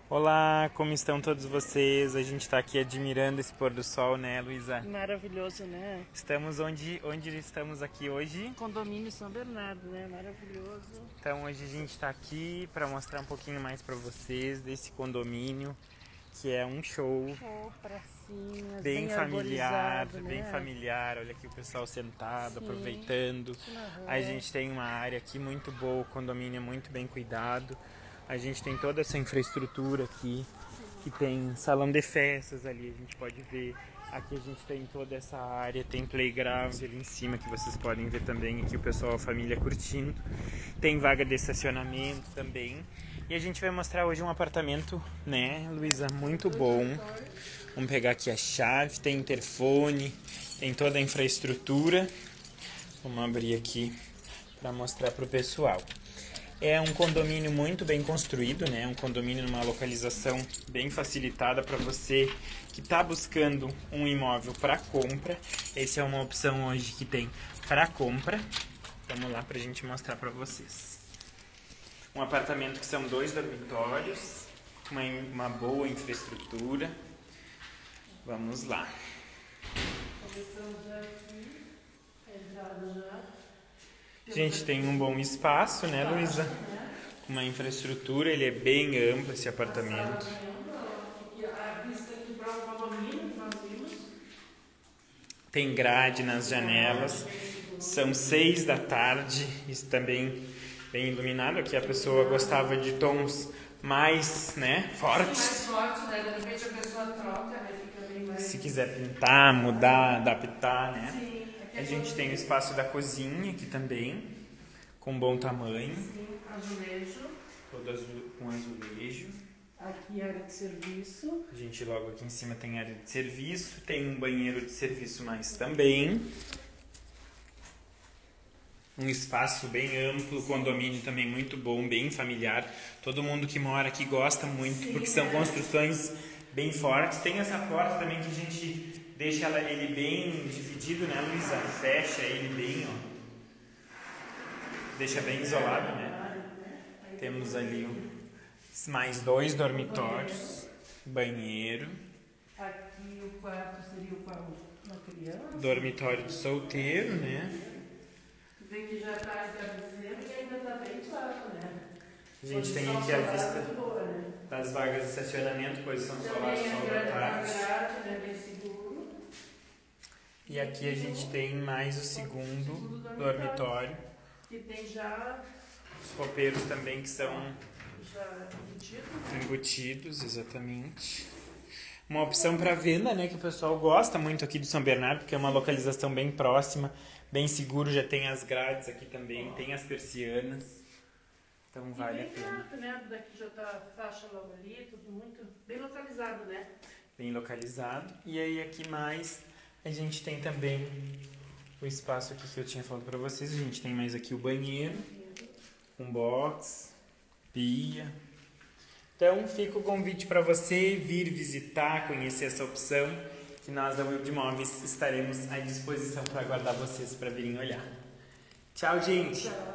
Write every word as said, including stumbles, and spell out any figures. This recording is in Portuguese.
Olá, como estão todos vocês? A gente está aqui admirando esse pôr do sol, né, Luísa? Maravilhoso, né? Estamos onde, onde estamos aqui hoje? Condomínio São Bernardo, né? Maravilhoso. Então hoje a gente está aqui para mostrar um pouquinho mais para vocês desse condomínio, que é um show. Show, pracinhas, Bem, bem familiar, arborizado, bem né? familiar. Olha aqui o pessoal sentado, Sim, aproveitando. chimarrão. A gente tem uma área aqui muito boa, o condomínio é muito bem cuidado. A gente tem toda essa infraestrutura aqui, que tem salão de festas ali, a gente pode ver. Aqui a gente tem toda essa área, tem playground ali em cima que vocês podem ver também, aqui o pessoal, a família curtindo. Tem vaga de estacionamento também. E a gente vai mostrar hoje um apartamento, né, Luísa, muito bom. Vamos pegar aqui a chave, tem interfone, tem toda a infraestrutura. Vamos abrir aqui para mostrar para o pessoal. É um condomínio muito bem construído, né? Um condomínio numa localização bem facilitada para você que está buscando um imóvel para compra. Essa é uma opção hoje que tem para compra. Vamos lá para a gente mostrar para vocês. Um apartamento que são dois dormitórios, uma, uma boa infraestrutura. Vamos lá. Começamos aqui, a entrada já. A gente tem um bom espaço, né, Luísa? Uma infraestrutura, ele é bem amplo esse apartamento. A vista aqui para o condomínio que nós vimos. Tem grade nas janelas. São seis da tarde, isso também bem iluminado. Aqui a pessoa gostava de tons mais, né, fortes. Mais forte, né? De repente a pessoa troca, né? Fica bem mais... Se quiser pintar, mudar, adaptar, né? Sim. A gente tem o espaço da cozinha aqui também, com bom tamanho. Sim, azulejo. Todo azul, com azulejo. Aqui área de serviço. A gente logo aqui em cima tem área de serviço, tem um banheiro de serviço mais também. Um espaço bem amplo, condomínio também muito bom, bem familiar. Todo mundo que mora aqui gosta muito, Sim, porque são é. construções bem fortes. Tem essa porta também que a gente deixa ela, ele bem dividido, né, Luísa? Fecha ele bem, ó. Deixa bem isolado, né? Temos ali mais dois dormitórios, banheiro. Aqui o quarto seria o quarto da criança. Dormitório de solteiro, né? Vê que já está a cabeceira e ainda está bem claro, né? A gente tem aqui a vista boa, né? Das vagas de estacionamento, posição solar, sol da tarde. Grade, né? Bem seguro. E aqui a gente tem mais o segundo, o segundo dormitório, dormitório. Que tem já... Os copeiros também que são... Já embutidos. Embutidos, exatamente. Uma opção para venda, né, que o pessoal gosta muito aqui do São Bernardo, porque é uma localização bem próxima, bem seguro, já tem as grades aqui também, tem as persianas, então vale a pena. Perto, né? Daqui já tá a faixa logo ali, tudo muito bem localizado, né? Bem localizado. E aí aqui mais a gente tem também o espaço aqui que eu tinha falado para vocês, a gente tem mais aqui o banheiro, um box, pia. Então fica o convite para você vir visitar, conhecer essa opção, que nós da Web Imóveis estaremos à disposição para aguardar vocês para virem olhar. Tchau, gente! Tchau.